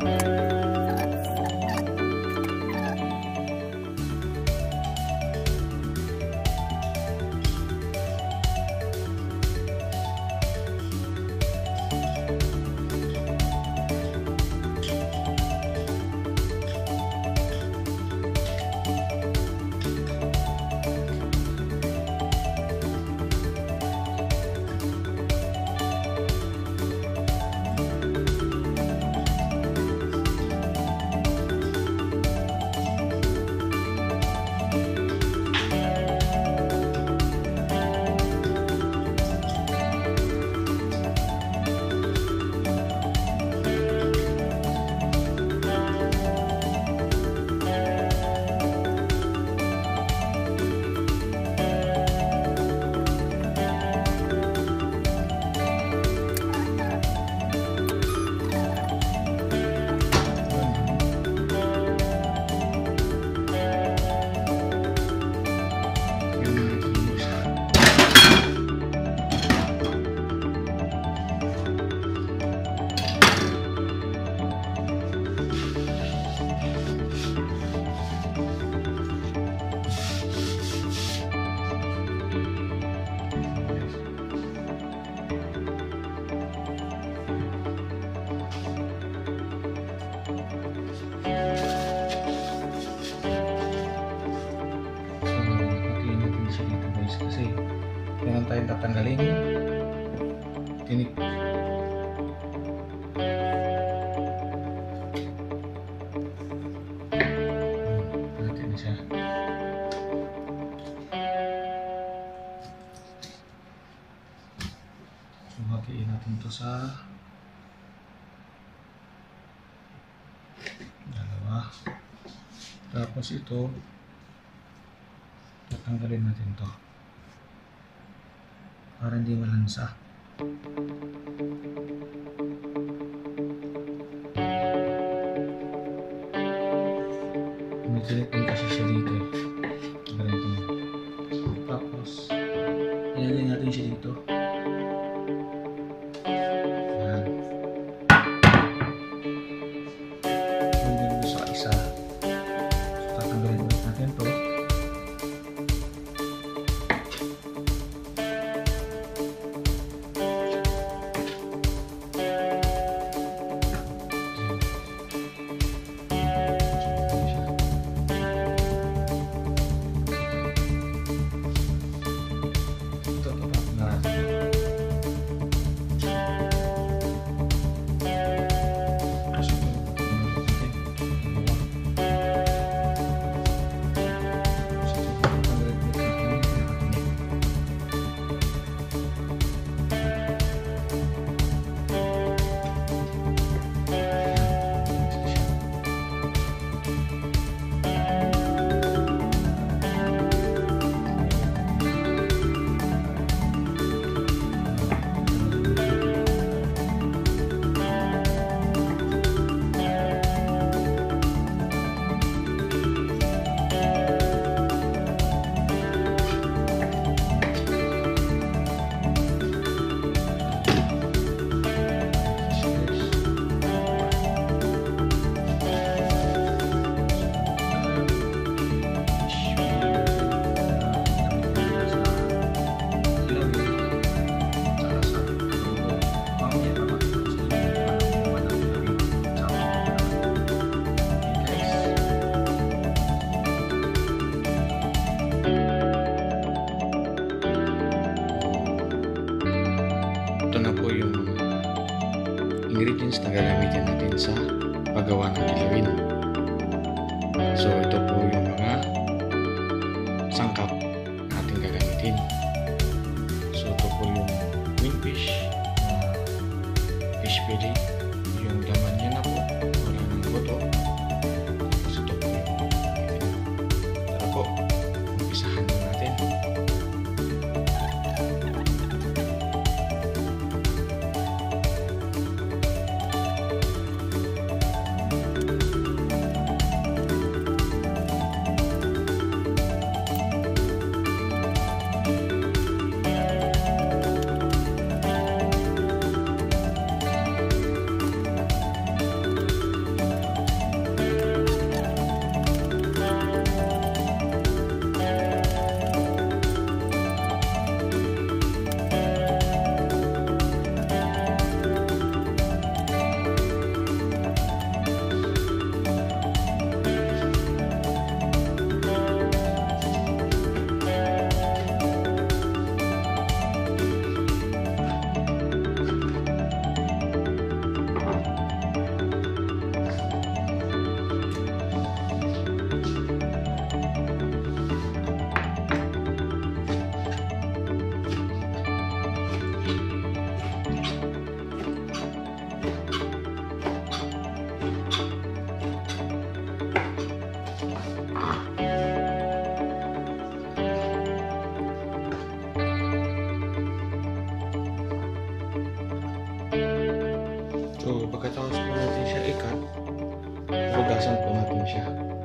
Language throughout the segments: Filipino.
Tayo tatanggalin tinik. Natin siya. So, hatiin natin to sa dalawa. Tapos ito tatanggalin natin to para hindi malansa. Umikilit din kasi siya dito eh. Ganito. Tapos ilalagay natin siya dito. Yan. Hanggang sa isa. So, tatanggalin ulit natin to. Ito na po yung ingredients na gagamitin natin sa paggawa ng kilawin. So ito po yung mga sangkap natin gagamitin. So ito po yung queenfish, fish fillet, yung laman niya na po, wala ng buto. Tapos ito po yung gagamitin. Tara po, umpisahan na natin. Hugasan po natin siya.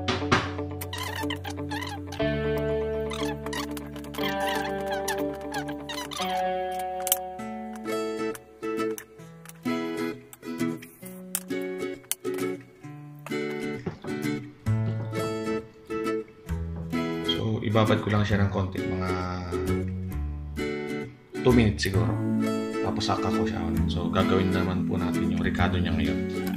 So, ibabad ko lang siya ng konti, mga 2 minutes siguro. Tapos saka ko siya ulit. So, gagawin naman po natin yung ricado niya ngayon.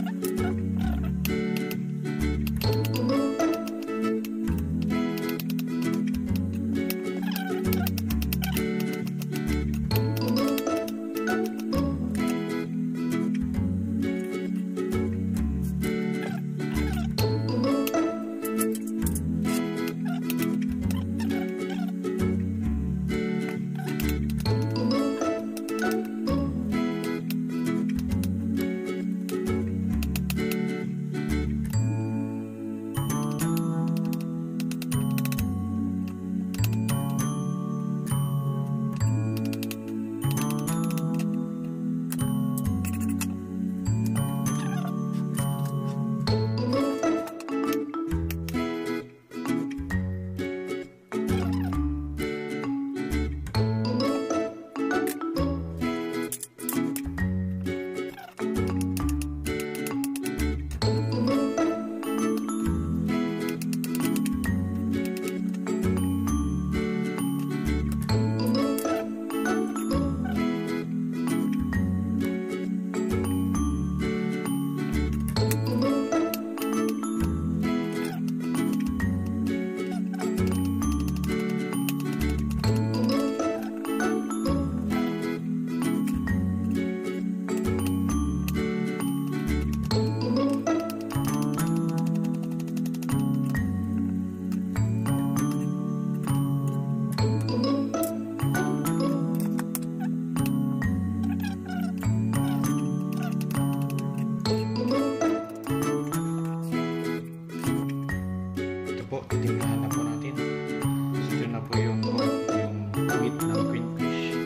Titimplahan na po natin. Ito na po yung meat ng queenfish.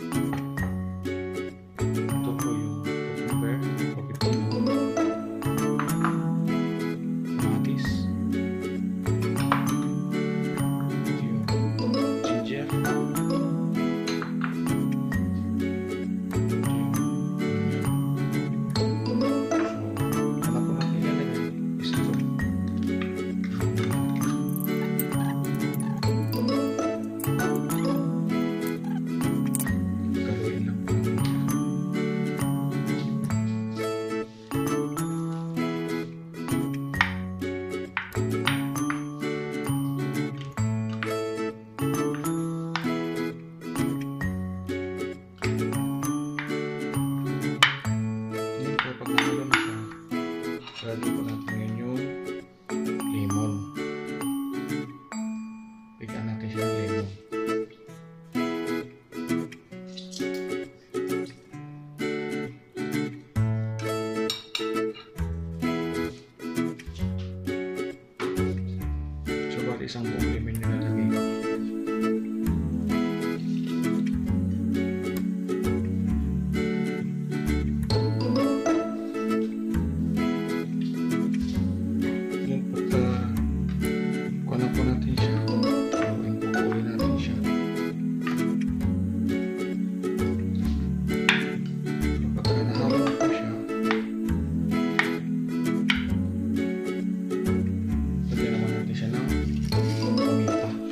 Ito po yung cucumber, pipino, kamatis, yung ginger, yung onion. So, ano po natin ilalagay? Is ito. Lagyan po natin ngayon yung lemon. Bigyan natin siya ng lemon. So, bali isang buong lemon yung nalagay ko. Lagyan naman natin siya ng paminta.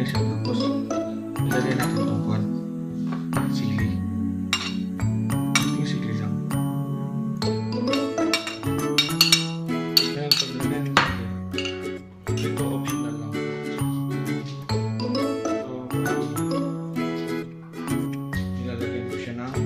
siya. Tapos, ilagay natin itong kwan. Sili. Ito yung sili lang. Ngayon, paglagay ng sili, ito optional lang po. So, ilalagay ko siya na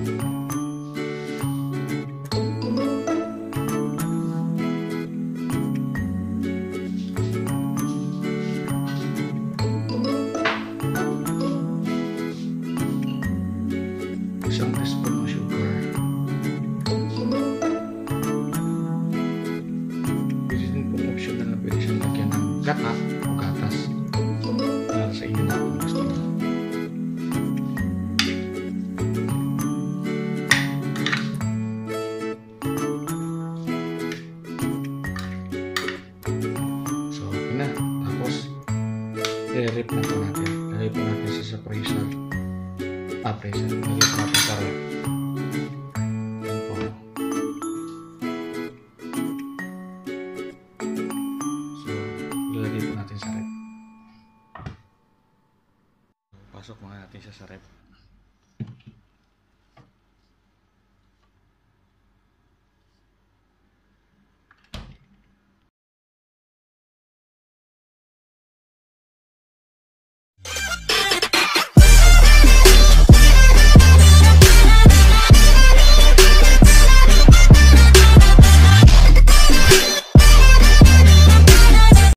isang teaspoon ng sugar. Pwede din pong optional na pwede siyang lagyan ng gata o gatas. Para sa inyo na kung gusto nyo. So, okay na. Tapos, i-rip na po natin. Lagay po natin sa freezer. Freezer. Lagay po natin sa rep. Yan po. So, ilalagay po natin sa rep. Pasok muna natin siya sa rep.